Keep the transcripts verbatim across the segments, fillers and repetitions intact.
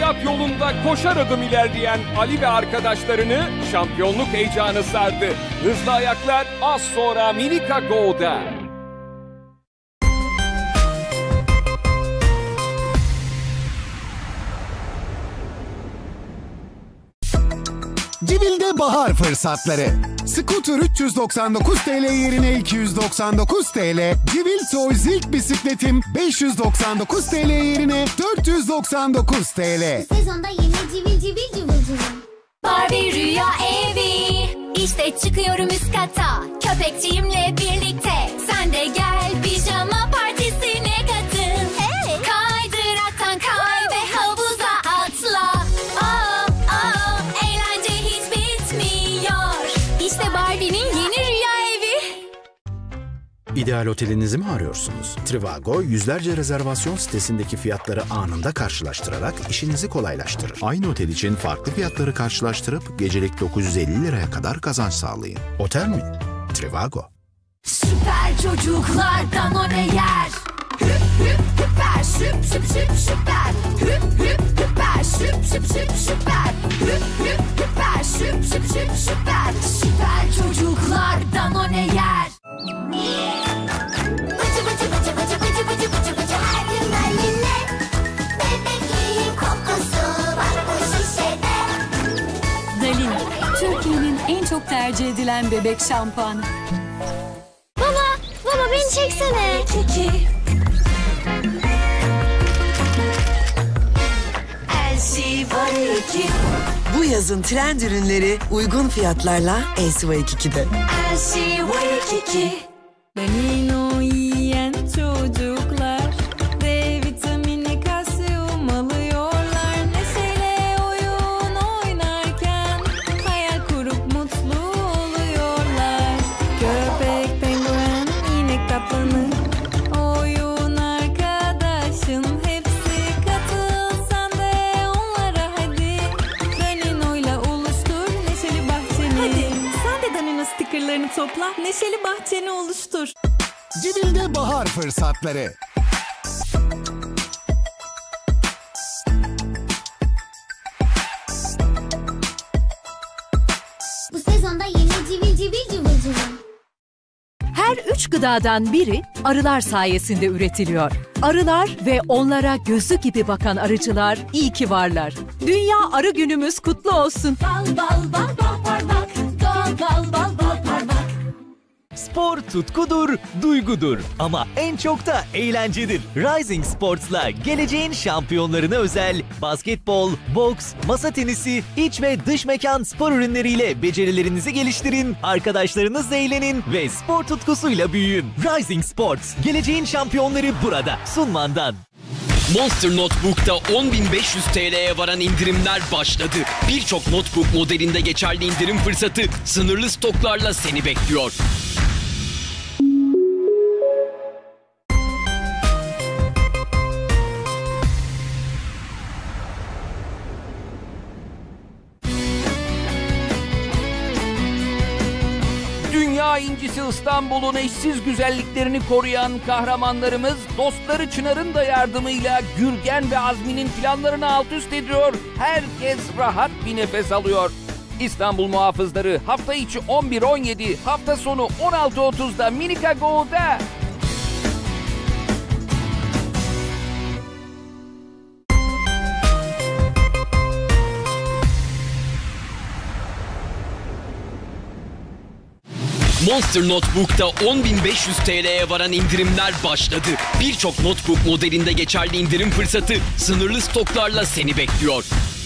Olimpiyat yolunda koşar adım ilerleyen Ali ve arkadaşlarını şampiyonluk heyecanı sardı. Hızlı ayaklar az sonra Minica Go'da. Civil'de bahar fırsatları. Scooter üç yüz doksan dokuz TL yerine iki yüz doksan dokuz TL, Civil Toys ilk bisikletim beş yüz doksan dokuz TL yerine dört yüz doksan dokuz TL. Bu sezonda yeni Civil Civil Cıvıl Cıvıl. Barbie Rüya Evi. İşte çıkıyorum üst kata, köpekçiğimle birlikte. Sen de gel pijama partisine katıl. Hey. Kaydıraktan kay ve havuza atla. Oh, oh, eğlence hiç bitmiyor. İşte Barbie'nin yeni rüya evi. İdeal otelinizi mi arıyorsunuz? Trivago, yüzlerce rezervasyon sitesindeki fiyatları anında karşılaştırarak işinizi kolaylaştırır. Aynı otel için farklı fiyatları karşılaştırıp gecelik dokuz yüz elli liraya kadar kazanç sağlayın. Otel mi? Trivago. Süper çocuklardan o ne yer? Hüp hüp hüper, şüp şüp şüp şüper. Hüp hüp hüper, şüp şüp şüp şüper. Hüp hüp hüper, şüp şüp şüp şüper. Süper çocuklardan o ne yer? Bıcı bıcı bıcı bıcı bıcı bıcı bıcı bıcı her gün benimle. Bebekliğin kokusu var bu şişede. Dalin, Türkiye'nin en çok tercih edilen bebek şampuanı. Baba, baba beni çeksene. Kiki. Elsi var iki. Bu yazın trend ürünleri uygun fiyatlarla L C Y iki'de. Elsi var iki. Danino yiyen çocuklar D vitamini kalsiyum alıyorlar. Neşeyle oyun oynarken hayal kurup mutlu oluyorlar. Köpek, penguen, inek, kaplanı, oyun arkadaşın hepsi katıl sen de onlara hadi. Danino'yla oluştur neşeli bahçeni. Hadi sen de Danino stickerlarını topla, neşeli bahçeni oluştur. Civil'de bahar fırsatları. Bu sezonda yeni Civil Civil Cıvıl Cıvıl. Her üç gıdadan biri arılar sayesinde üretiliyor. Arılar ve onlara gözü gibi bakan arıcılar iyi ki varlar. Dünya Arı Günümüz kutlu olsun. Bal bal bal bal parmak. Doğal bal bal bal parmak. Spor tutkudur, duygudur ama en çok da eğlencedir. Rising Sports'la geleceğin şampiyonlarına özel basketbol, boks, masa tenisi, iç ve dış mekan spor ürünleriyle becerilerinizi geliştirin, arkadaşlarınızla eğlenin ve spor tutkusuyla büyüyün. Rising Sports, geleceğin şampiyonları burada. Sunman'dan. Monster Notebook'ta on bin beş yüz T L'ye varan indirimler başladı. Birçok notebook modelinde geçerli indirim fırsatı sınırlı stoklarla seni bekliyor. Dünya incisi İstanbul'un eşsiz güzelliklerini koruyan kahramanlarımız dostları Çınar'ın da yardımıyla Gürgen ve Azmi'nin planlarını alt üst ediyor. Herkes rahat bir nefes alıyor. İstanbul muhafızları hafta içi on bir on yedi, hafta sonu on altı otuzda Minica Go'da. Monster Notebook'ta on bin beş yüz T L'ye varan indirimler başladı. Birçok notebook modelinde geçerli indirim fırsatı sınırlı stoklarla seni bekliyor.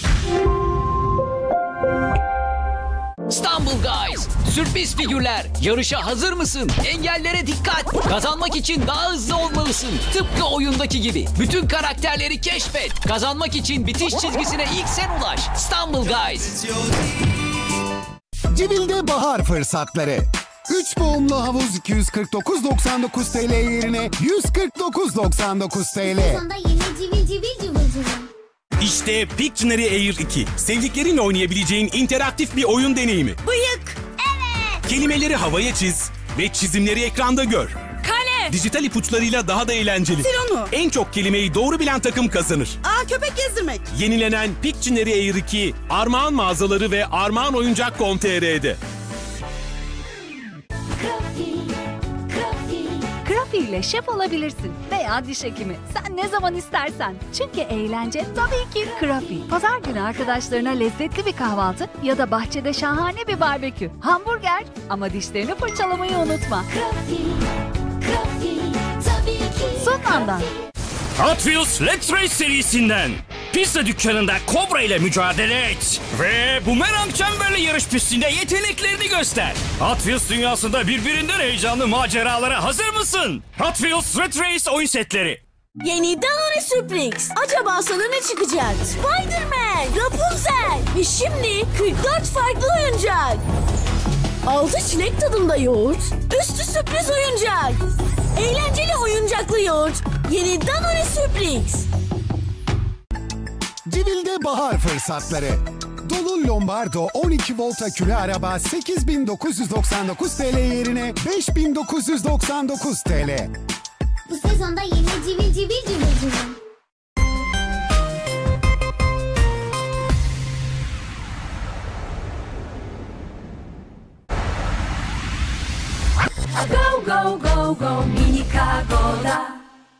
İstanbul Guys, sürpriz figürler. Yarışa hazır mısın? Engellere dikkat. Kazanmak için daha hızlı olmalısın. Tıpkı oyundaki gibi. Bütün karakterleri keşfet. Kazanmak için bitiş çizgisine ilk sen ulaş. İstanbul Guys. Civil'de bahar fırsatları. üç boğumlu havuz iki yüz kırk dokuz doksan dokuz T L yerine yüz kırk dokuz doksan dokuz T L. Sezonda yeni Civil Civil Cıvıl Cıvıl. İşte Pictionary Air iki. Sevdiklerinle oynayabileceğin interaktif bir oyun deneyimi. Bıyık. Evet. Kelimeleri havaya çiz ve çizimleri ekranda gör. Kalem. ne? Dijital ipuçlarıyla daha da eğlenceli. Sil onu. En çok kelimeyi doğru bilen takım kazanır. Aa, köpek gezdirmek. Yenilenen Pictionary Air iki, Armağan mağazaları ve armağan oyuncak nokta com nokta tr'de. Krafi ile şef olabilirsin veya diş hekimi. Sen ne zaman istersen. Çünkü eğlence tabii ki Krafi. Pazar günü arkadaşlarına lezzetli bir kahvaltı ya da bahçede şahane bir barbekü. Hamburger ama dişlerini fırçalamayı unutma. Krafi, Krafi, tabii ki. Sonlandan. Hot Wheels Let's Race serisinden. Pizza dükkanında Kobra ile mücadele et. Ve bumerang çemberli yarış pistinde yeteneklerini göster. Hot Wheels dünyasında birbirinden heyecanlı maceralara hazır mısın? Hot Wheels Red Race oyun setleri. Yeni Danone Sürpriz. Acaba sana ne çıkacak? Spider-Man, Rapunzel ve şimdi kırk dört farklı oyuncak. Altı çilek tadında yoğurt, üstü sürpriz oyuncak. Eğlenceli oyuncaklı yoğurt. Yeni Danone Sürpriz. Civil'de bahar fırsatları. Dolu Lombardo on iki volt akülü araba sekiz bin dokuz yüz doksan dokuz TL yerine beş bin dokuz yüz doksan dokuz TL. Bu sezonda yine civil civil civil civil. Go go go go Minikago'da.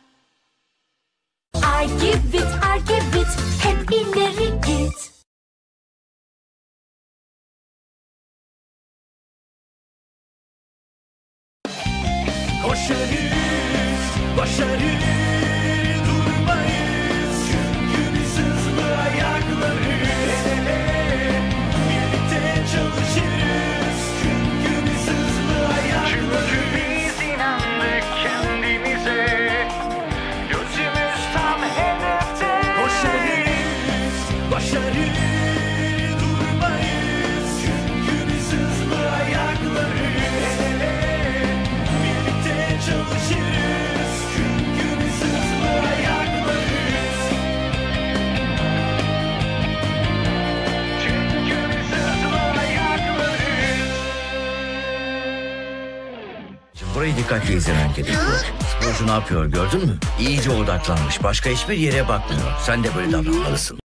I give it, I give it, hep ileri git. Koşarız, başarı, durmayız. Çünkü biz hızlı ayaklarız. El ele, birlikte çalışırız. Çünkü biz hızlı ayaklarız. Çünkü biz inandık kendimize. Gözümüz tam hedefte. Koşarız, başarı, durmayız. Çünkü biz hızlı ayaklarız. El ele, birlikte çalışırız. Çünkü biz hızlı ayaklarız. Çünkü biz hızlı ayaklarız. Burayı dikkatle izlemen gerekiyor. Sporcu ne yapıyor gördün mü? İyice odaklanmış. Başka hiçbir yere bakmıyor. Sen de böyle davranmalısın.